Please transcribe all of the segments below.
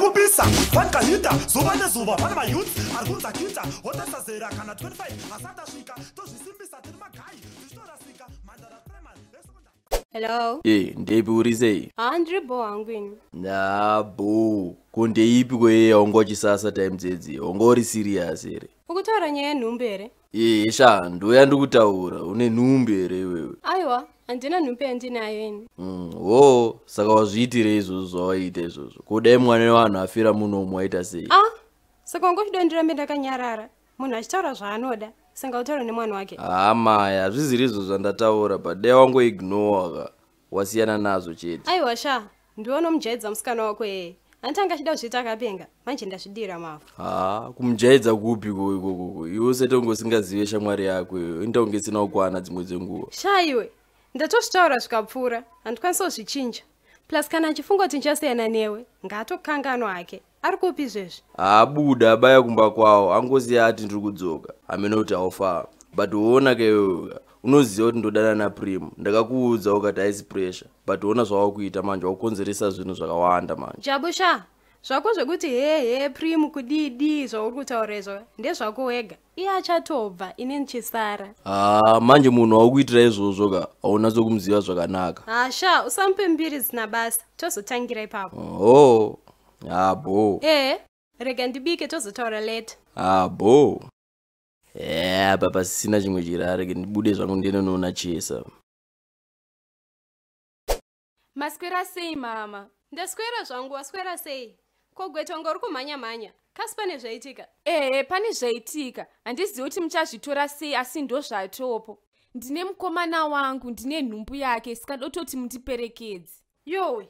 kubisa vanka hita zuva nezuva pane mayouth ari kunza kita hotasazera kana 25 asatasvika tozvisimbisa tiri magai tichitorasika mandara primary esekondari. Hello. Ndepi uri sei? Andribo angwini. Nabo. Kundeipi kweye ongochisasa time dzedzi. Ongori serious ere? Ukutaura nyaya yenhumbi ere? Sha, ndoya ndikutaura. Une nhumbi ere iwewe? Aiwa, handina nhumbi yandinayo ini. Saka wazviitire izvozvo zvawaita izvozvo. Kudai mwana wevanhu afira muno umwe waita sei? Saka wangochida ndirambe ndakanyarara. Munhu achitaura zvaanoda. Sanga utaura nemwana wake. Maya, hazviziri izvo zvandataura, but dai wangoignore wasiyana nazo chete. Aiwa sha, ndiona mujaidza musikana wako yeye. Antanga achida kuzviita akapenga, manje ndazvidira mafu. Kumujaidza kupi ikoko? Iwe setongo usingazive shamwari yako iyo, indaunge sina kukwana dzimwe dzenguva. Sha iwe, ndatozvitaura zvikapfuura, handikwanisa kuzvichinja. Plus kana achifunga kuti ndichasiyana newe, ngaatokanganwa hake. Ari kupi izvezvi? Buda abaya kumba kwawo, angoziya ati ndiri kudzoka. Amenoti aufa. But uona keyoga, unoziva kuti ndodana naPrim. Ndakakuudza ukati haisi pressure. But uona zvawakuita manje, wakukonzeresa zvinhu zvakawanda manje. Jabusha, zvako zvekuti Prim kudidi zvauri kutaura izvo, ndezvako wega. Iye achatobva, ine ndichisara. Manje munhu wakuitira izvozvo ka, haunatso kumuziva zvakanaka. Sha, usamupe mbiri zina basa, tozotangira ipapo. Bo. Rega ndibike tozotaura later. Bo. Papa sina chimwe chirare ndibude zvangu ndinoona chesa. Maswera sei mama? Ndaswera zvangu, waswera sei? Kogweta ngori kumhanya-mhanya. Kasi pane zvaitika? Pane zvaitika. Handizivi kuti muchazvitora sei asi ndo zvatopo. Ndine mukomana wangu, ndine nhumbu yake, saka dototi mundiperekedze. Yowe.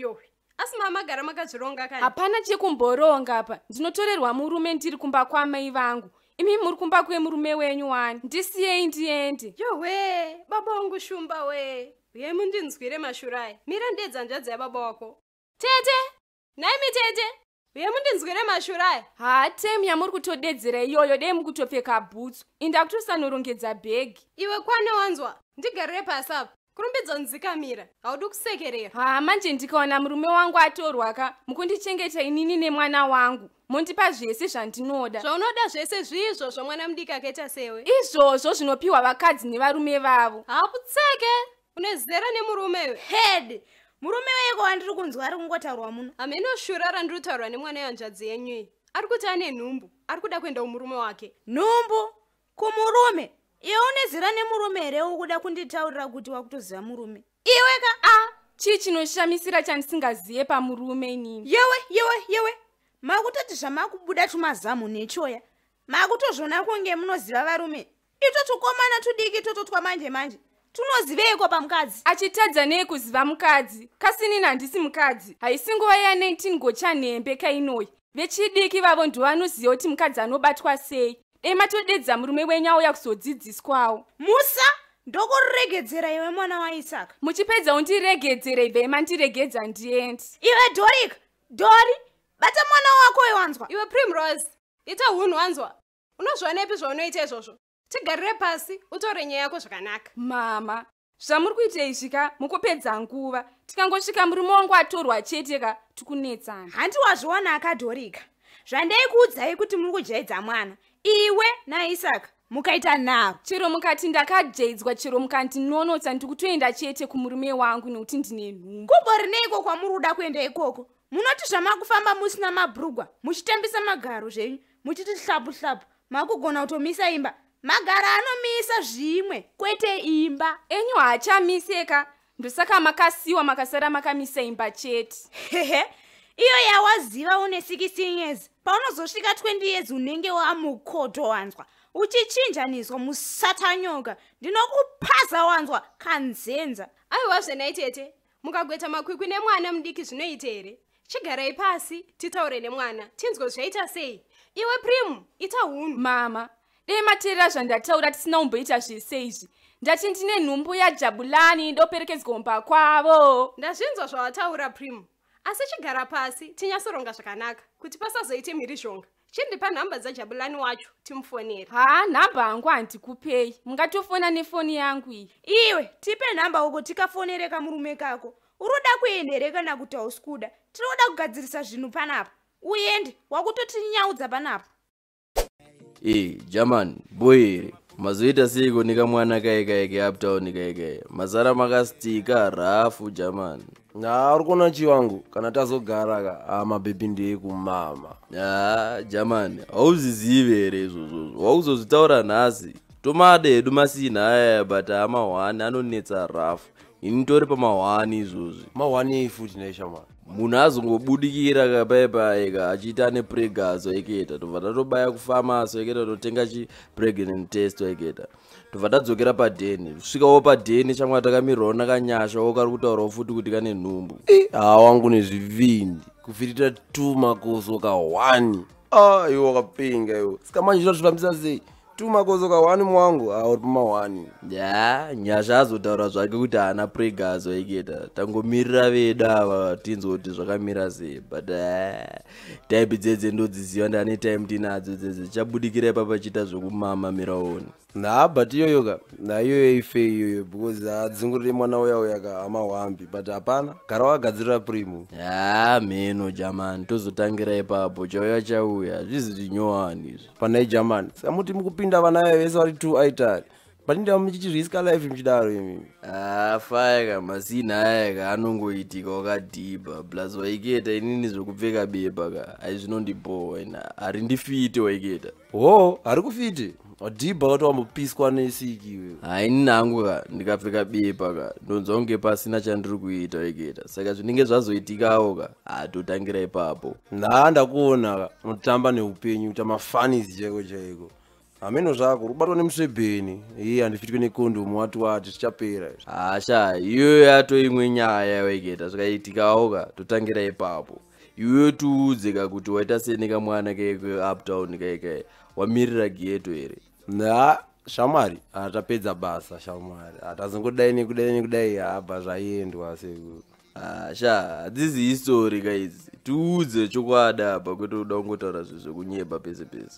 Asi mama gara makazvironga kani? Hapana chekumboronga apa. Ndinotorerwa murume ndiri kumba kwamai vangu. Imi muri kumba kwemurume wenyu wani. Ndisiyei ndiende. Yowe, baba wangu shumba we. Uye mundinzwire mashurai. Mira ndedzanjadzi yababa wako. Tete! Naimi tete! Uye mundinzwire mashurai. Temu yamuri kutodedzera iyoyo dei mukutopfeka bhutsu. Inda kutosanorongedza bhegi. Iwe kwane wanzwa. Ndigarire pasi apa. Kurumbidza nzikamira. Haudi kusekerera. Manje ndikaona murume wangu atorwaka. Mukundichengeta inini nemwana wangu. Mondipa zvese zvandinoda. Zvaunoda zvese zvizvo zvomwana mudiki akaita sewe. Izvozvo zvinopiwa vakadzi nevarume vavo. Hakutseke. Unezera nemurume we. Head. Murume weko wandiri kunzwa ari kungotaurwa muno. Ameno shura randiri kutaurwa nemwana yanjadzi yenyu. Ari kuti ane nhumbu. Ari kuda kuenda kumurume wake. Nhumbu? Kumurume? Iwe unezera nemurume here ukuda kunditaurira kuti wakutoziva murume? Iwe ka chii chinoshamisira chandisingazive pamurume inini? Yewe. Makutoti zvamakubuda tumazamu nechoya. Makutozvona kunge munoziva varume. Ito tukomana tudiki toto twamanje. Tunoziveiko pamukadzi? Achitadza nei kuziva mukadzi? Kasi inini handisi mukadzi. Haisi nguva ya19 gochanembe kainoyi. Vechidiki vavo ndovanoziva kuti mukadzi anobatwa sei. Dei matodedza murume wenyu auya kuzodzidziswawo. Musa, ndokuriregedzera iwe mwana waIsaka. Muchipedza undiregedzera ibve mandiregedza ndiende. Iwe Dori, bata mwana wako iwanzwa. Iwe Primrose, ita hunhu wanzwa. Unozvionepi zvaunoita izvozvo? Tigarire pasi, utore nyaya yako zvakanaka. Mama, zvamuri kuita izvika mukupedza nguva. Tikangosvika murume wangu atorwa chete ka tikunetsana. Handi wazviona akadhorika. Zvandaikuudzai kuti muri kujaidza mwana. Iwe naIsaka mukaita nharo. Chero mukati ndakajaidzwa, chero mukandinonotsa ndikutoenda chete kumurume wangu nekuti ndine nhumbu. Kumbori neiko kwamuri kuda kuenda ikoko? Munoti zvamakufamba musina mabhurugwa, muchitambisa magaro zvenyu, muchiti hlapu, makugona kutomisa imba. Magara anomisa zvimwe, kwete imba. Enyu haachamiseka, ndosaka makasiwa makasara makamisa imba chete. Iyo yawaziva une 16 years, paunozosvika 20 years unenge wamukoto wanzwa. Uchichinjaniswa musatanyoka, ndinokupaza wanzwa kanzenza. Aiwa zvenaitete, mukagweta makwikwi nemwana mudiki zvinoita here? Chigarai pasi, titaure nemwana, tinzwe zvaita sei. Iwe Prim, ita hunhu. Mama, dei mateerera zvandataura tisina kumboita zvese izvi. Ndati ndine nhumbu yaJabulani ndoperekedzwa kumba kwavo. Ndazvinzwa zvawataura Prim. Asi chigara pasi, tinyasoronga zvakanaka, kuti pasazoite mhirizhonga. Chindipa nhamba dzaJabulani wacho, timufonere. Nhamba yangu handikupei. Mungatofona nefoni yangu iyi. Iwe, tipe nhamba uko tikafonere kamurume kako. Uroda kuendereka kana kuti hausikuda. Tinoda kugadzirisa zvinhu panapa. uende wakutoti nyaudza panapo. German boy mazoita seiko nikamwana kaikaike uptown kaikaike mazara makastika rafu German. Uri kuona chiwangu kana tazogara ka mabhebhi ndei kumama. German auzizive here izvozvo wauzozvitaura nhasi tomade edu masina aya but amahwani anonetsa rafu ini tori pamahwani izvozvi. Mahwani ei futi naishamwana munhu azongobudikira kapaipaika achiita nepregas waiketa tobva tatobaya kufamasi waiketa totenga chipregnant test waiketa tobva tadzokera padheni kusvikawo padheni shamwa takamirwawo nakanyashawo kari kutaurawo futi kuti kane nhumbu. Wangu nezvivindi kufirita 2 makoso ka 1. Iwo wakapinga iwo sika manje totofambisa sei 2 makoso ka 1 mwangu uri pama 1. Nyasha azotaura zvake kuti haana pregas waiketa tangomirira vedu ava tinzoti zvakamira sei but taipi dzedze ndodziziva ndane time tinadzo dzedze chabudikira ipapa chiita zvokumama miraoni. But iyoyoka naiyoyo ife iyoyo because adzingurire mwana uya ka amahwambi but hapana gara wakagadzirira primu. Mheno German tozotangira ipapo chauya chauya zvizi zvinyowani izvi panai German saka muti mukupinda vana vese vari 2 aitari but ndava muchichiriska life muchidaro imimi. Faika masina ayaka anongoitika wakadhibha plus waiketa inini zvokupfeka bepa ka aizvinondibowa ina hari ndifite waiketa. Hari kufite wadhibha kuti wambopiswa nesiki iwe. Haini nangu ka ndikapfeka bepa ka ndonzwa kunge pasina chandiri kuita waiketa saka zvinenge zvazoitikawo ka totangira ipapo. Ndakuona ka unotamba neupenyu uta mafanizi chaiko chaiko ameno zvako rubatwa nemusvebheni handifitwe nekondomu wati zvichapera. Sha iyoyo yato imwe nyaya waiketa zvakaitikawo ka totangira ipapo iwe tuudze ka kuti waita seneka mwana kaike uptown kaike wamirira ghetto here. Shamwari atapedza basa shamwari atazongodai nekudai habva zvaendwa seku. Sha hadzisi histori kaidzi tiudze chokwada apa kuti uda kungotaura zvinhu zvekunyeba pese pese.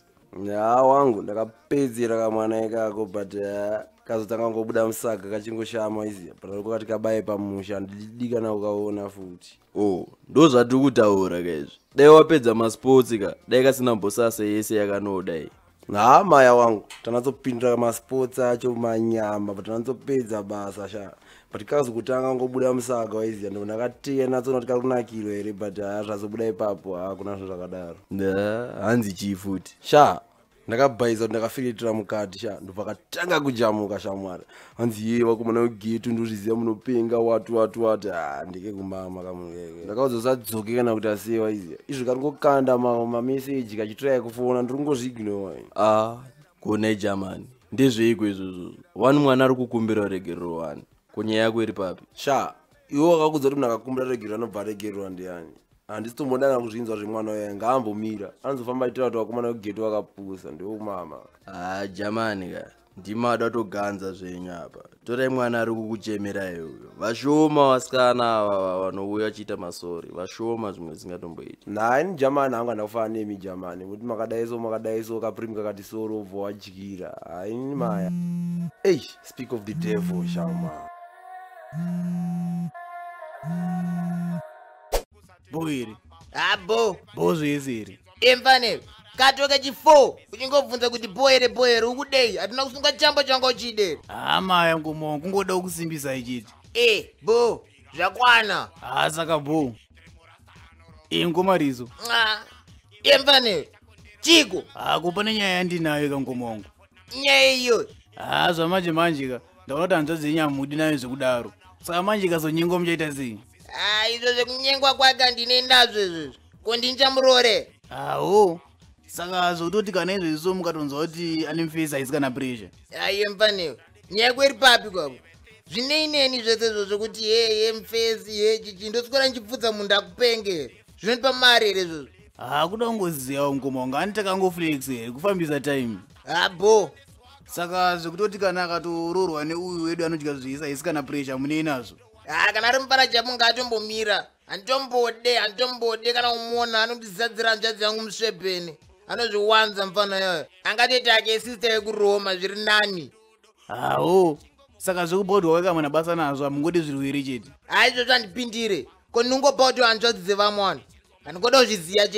Wangu ndakapedzera kamwana ikako but kazotanga ngobuda musaga kachingoshama iziya but kwakati kabaye pamusha ndidikana ukaona futi. Ndo zvatiri kutaura kaizvi dai wapedza masports ka dai kasina mbosasa yese yakanodai. Maya wangu tanatsopindira masports acho manyama but tanatsopedza basa sha but kazokutanga ngobuda musaga waiziya ndo ndakateya natsona kuti kakunakiro here but zvazobuda ipapo hakuna zvinhu zvakadaro. Hanzi chii futi sha ndakabhaiza kuti ndakafiritira mukati sha ndopakatanga kujamuka shamwari hanzi wakomana weghetto ndozviziva munopenga wati ndike kumama kamunhu ndakauzosadzoke kana kuti asewa iziya izvi karingokanda mameseji kachitirai kufona ndiri kungozviignowa. kuonai German ndezveiko izvozvo 1 mwana ari kukumbira regerero 1 kunyaya yako iri papi. Sha iwo wakakudza kuti ndakakumbira regerero anobva regerero ndiani handisi tombodana kuzvinzwa zvemwana uya ngaambomira anozofamba aitira kuti wakomana weghetto wakapusa ndewokumama. German ka ndimada toganza zvenyu apa torai mwana ari kukuchemera iyoyo vashoma vasikana ava vanouya achiita masori vashoma zvimwe zvingatomboita. Ini German hangu handakufana nemi German kuti makadaiso kaprimi kakati soro obva wadyira haini maya. Speak of the devil shama. Boiri bo zvesiri emfane katoke chi4 uchingobvunza kuti boere ukudei hatina kusunga chambo changa uchide. Maya ngomo kungoda kusimbisa ichiti bo zvakwana. Saka bo ngomarizo emfane chiko kupane nyaya yandinayo kangomongo. Nyaya iyo zvamanje manje ka ndaona kuti hanzvadzi yenyamudi nayo zvekudaro saka manje kazonyengwa muchaita sei. Izvo zvekunyengwa kwake handine ndazvo izvozvo kondinchamurore. Saka zvototi kana izvozvo mukatonzwa kuti ane mufesi haisi kana pressure. Emfanewo nyaya kweri papi kwako zvineineni zvese izvozvo kuti mufesi chichi ndoswera ndichibvudza munhu akupenge zvinondipa mari here izvozvo. Kuda kungozivawo ngomonga anditakangoflex here kufambisa time. Bo saka zvekutoti kana akatororwa neuyu wedu anodya zvese haisi kana pressure munei nazvo. Kana ari mupara chamunga atombomira handitombode kana kumuona anondizadzira hanzvadzi yangu musvebheni anozviwanza mufana yayo angatoita ake sister yekuroma zviri nani. Saka zvekubodwa wakamwana basa nazvo hamungodi zvirwere chete. Izvozvo handipindire ko ndingopa kuti hanzvadzi dzevamwana handingoda kuzviziya chete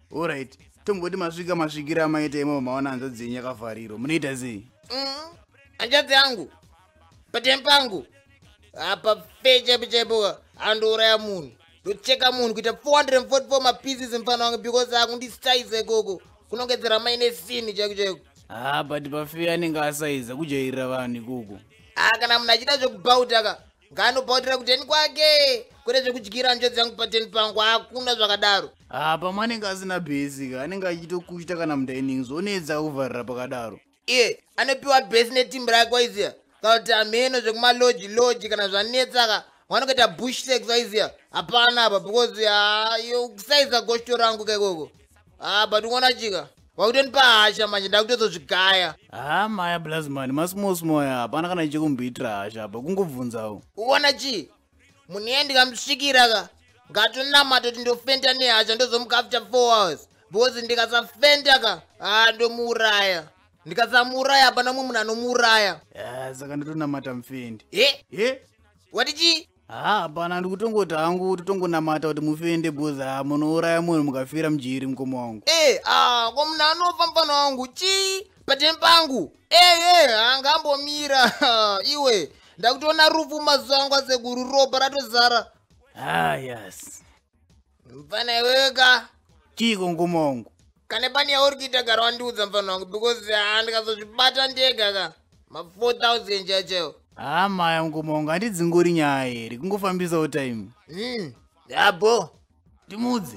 Alright. Tomboti masvikira maita imo maona hanzvadzi yenyu yakavhariro. Munoita sei? Hanzvadzi yangu. Patempangu. Apa fechepo andouraya munhu. Ndocheka munhu kuita 444 mapieces mfana wangu because akundisaiza ikoko. Kunongedzera maine sini chaiko. But pafe anenge asaiza kujairira vanhu ikoko. Kana munhu achida zvekubhautaka ngaanobhautira kuteni kwake kwete zvekudyira njodzi yangu pateni pangu hakuna zvakadaro. Pamwe anenge asina bhesika anenge achitokushita kana mudinings onetsa kuvharira pakadaro. Anopiwa bhesi netimbi rake waiziya kana kuti ameno zvekumalodji kana zvanetsaka wanongoita bush sex waiziya hapana apa because kusaiza goshto rangu kaikoko. But unoona chika wakutonipa hasha manje ndakutozozvigaya. Maya Blasman masmall ya hapana kana ichikumboitira hasha apa kungobvunzawo. Uona chi munhu iye ndikamusvikira ka ngatonamata kuti ndofenda nehasha ndozomuka after 4 hours because ndikasafenda ka ndomuuraya. Ndikasamuuraya hapana mumwe munhu anomuuraya. Saka ndotonamata mufendi. Wati chi? Hapana ndikutongoti hangu totongonamata kuti mufende because munouraya munhu mukafira mujiri mukoma wangu. Ko munhu anofa mufana wangu chi pateni pangu. Hangambomira iwe ndakutoona rufu mazuva angu asekuru ropa ratozara. Yes. Mfana iweka chiko ngoma wangu kane pani yauri kuita gara wandiudza mfana wangu because ndikazozvibata ndega ka ma 4000 chacho. Maya ngoma wangu handidzingori nyaya here kungofambisawo time. Yabo ndimudze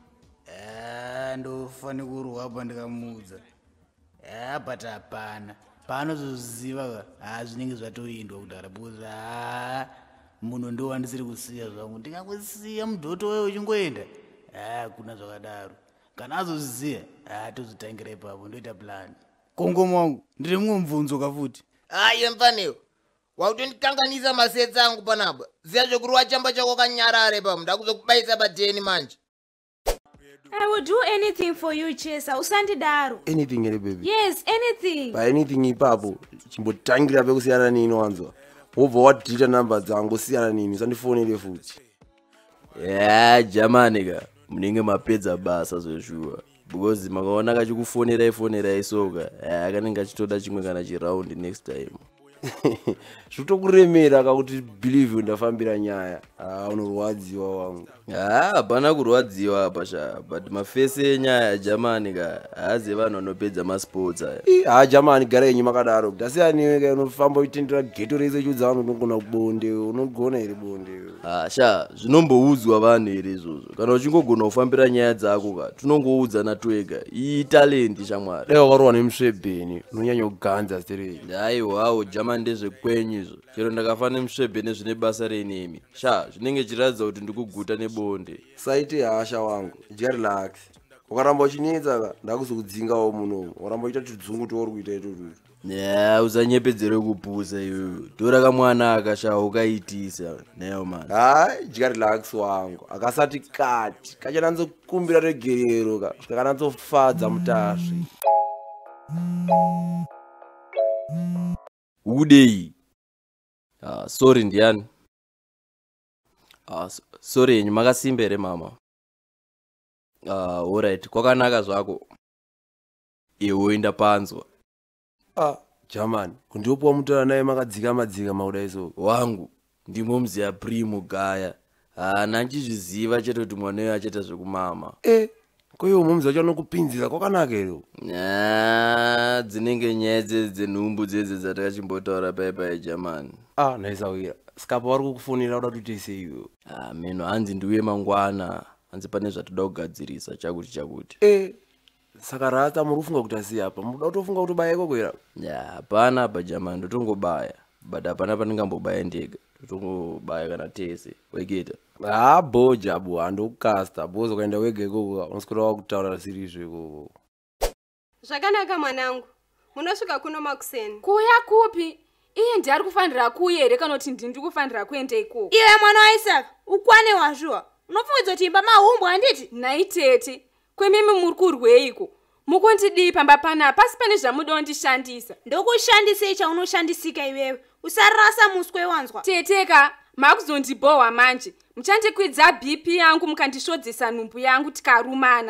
ndofane kurwa apa ndikamuudza but hapana paanozoziva ka zvinenge zvatoindwa kudhara because munhu ndo wandisiri kusiya zvangu ndingangoziya mudhoto wewe uchingoenda kuna zvakadaro kana azoziya tozotangira ipapo ndoita plan. Kongoma wangu ndiri mumwe mubvunzo kafuti. Iye mfanewo wakutondikanganisa masetsa angu panapa ziya zvekuri wachamba chako kanyarare pamo ndakuzokubaisa pateni manje. I will do anything for you, Chesa. Usandidaro. Anything here, baby? Yes, anything. By anything ipapo chimbotangira pekusiyana nini wanzwa wobva wadhilita namba dzangu siyana nini usandifonere futi. Jamani ka munenge mapedza basa zvezhuwa because makaona kachikufonera isoka akanenge achitoda chimwe kana chiraundi next time. Zvitokuremera kakuti believe ndafambira nyaya unorwadziwa wangu. Hapana kurwadziwa pasha but mafese enyaya jamani ka hazi vanhu vanopedza masports aya. Jamani gara yenyu makadaro ndasiyaniwe ka unofamba uchitendera geto rese chudza vanhu unogona kubonde unogona here bonde. Sha zvinomboudzwa vanhu here izvozvo kana uchingogona kufambira nyaya dzako ka tinongoudzana twega italenti shamwari. Dai wakarohwa nemusvebheni unonyanya kuganza sterei. Haiwawo jamani ndezvekwenyu izvo chero ndakafa nemusvebheni zvine basa renemi sha zvinenge chiratidza kuti ndikuguta nebonde. Saite hasha wangu jarelax ukaramba uchinetsa ka ndakuzokudzingawo munomu waramba uchiita tudzungu touri kuita itotu. Usanyepedzere kupusa iyoyo tora kamwana akasha ukaitisa nayo mani. Jarelax wangu akasati kati kachananzokumbira regerero ka kakananzofadza mutasvi. Udei. Sorry ndiani. Sorry yenyu makasimba here mama. Alright kwakanaka zvako. Iwe ndapanzwa. Jamani kundiopuwa mutaura naye makadzika madzika maudaiso wangu ndimo mziya primo gaya. Nanchizviziva chete kuti mwana uyo achaita zvekumama. Koiwo mumzi wacho anokupinzira kwakanaka ero. Dzinenge nyaya dzenhumbu dzedze dzatakachimbotaura paipai jamani. Naisawira skapa vari kukufonera uda tuitese iwo. Meno hanzi ndiuye mangwana hanzi pane zvatoda kugadzirisa chakuti. Saka rata muri kufunga kuti asiya apa muda kutofunga kuti baya ikoko era. Hapana apa jamani ndotongobaya but hapana pandingambobaya ndega ndotongobaya kana tese wegeta. Boja bu handokasta bozo ukaenda wega ikoko unoswera wakutaura sirizvo ikoko. Zvakanaka mwanangu munosvika kuno makuseni. Kuya kupi? Iye ndiari kufanira kuya here kana kuti ndiri kufanira kuenda ikoko? Iwe mwana waisaka ukwane wazvuwa unopfungidza kuti imba mahumbu handiti? Naitete kwemimi muri kurweiko? Mukondidii pamba panapa pasi pane zvamuda kundishandisa? Ndokushandisei chaunoshandisika iwewe usarasa muswe wanzwa. Teteka makuzondibhohwa manje muchandikwidza BP yangu mukandishodzesa nhumbu yangu tikarumana.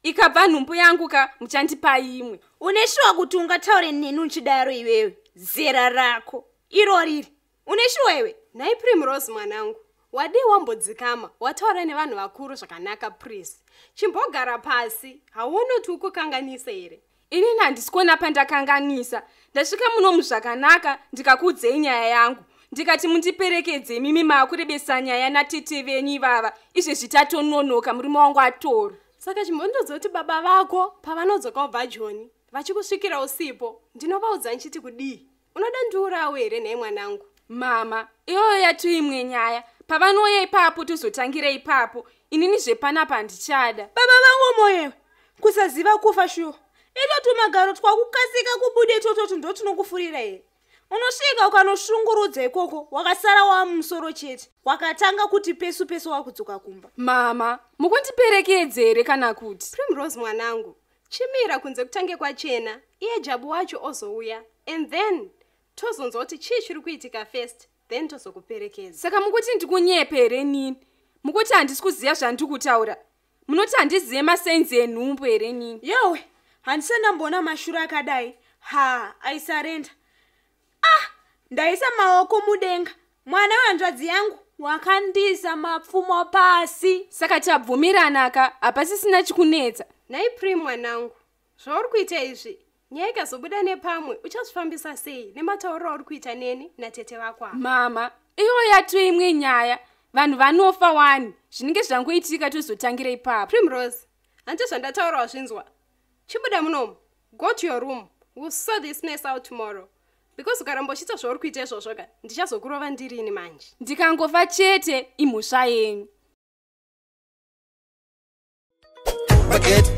ikabva nhumbu yangu muchandipa imwe. Uneshuwa kuti ungataure neni uchidaro iwewe? Zera rako iro riri uneshuwa iwe? Nhai Primrose mwanangu, wadii wambodzikama wataura nevanhu vakuru zvakanaka please. Chimbogara pasi, hauoni kuti ukukanganisa here? Ini handisi kuona pandakanganisa. Ndasvika muno muzvakanaka ndikakuudzei nyaya yangu. Ndikati mundiperekedze mimi makurebesa nyaya natete venyu ivava. Izvi zvitatononoka murume wangu atorwa. Saka chimbondodza kuti baba vako pavanodzoka ubva Joni vachikusvikira usipo ndinovaudza nchiti kudii? Unoda ndiurawo here nhai mwanangu? Mama, iyoyo yatu imwe nyaya. Pavanouya ipapo tozotangira ipapo. Inini zvepanapa handichada. Baba vangu moyewe kusaziva kufa shuwa. Ito tumagaro twakukasika kubude itoto ndotinokufurira here. Unosvika ukanoshungurudza ikoko wakasara wamusoro chete wakatanga kuti pesu pesu wakudzoka kumba. Mama, mukundiperekedze here kana kuti? Primrose mwanangu, chimira kunze kutange kwachena iye Jabu wacho ozouya and then tozonzwa kuti chii chiri kuitika first then tozokuperekedza. Saka mukuti ndikunyepe here nini? Mukuti handisi kuziva zvandikutaura? Munoti handizive masainzi enhumbu here nini? Yowe, handisandambona mashura akadai. Aisarenda. Ndaisa maoko mudenga. Mwana wanzvadzi yangu wakandisa mapfumo pasi. Saka tabvumirana hapasisina chikunetsa. Nhai Prim mwanangu, zvauri kuita izvi nyaya ikazobuda nepamwe uchazvifambisa sei nematauriro auri kuita neni natete vako? Mama, iyo yatu imwe nyaya. Vanhu vanofa wani. Zvinenge zvangoitika tozotangira ipapo. Primrose, handiti zvandataura wazvinzwa. Chibuda munomu. Go to your room. We'll sort this mess out tomorrow. Because ukarambochita zvauri kuita izvozvo ndichazokurova ndirini manje. Ndikangofa chete imhosva yenyu. PaGhetto.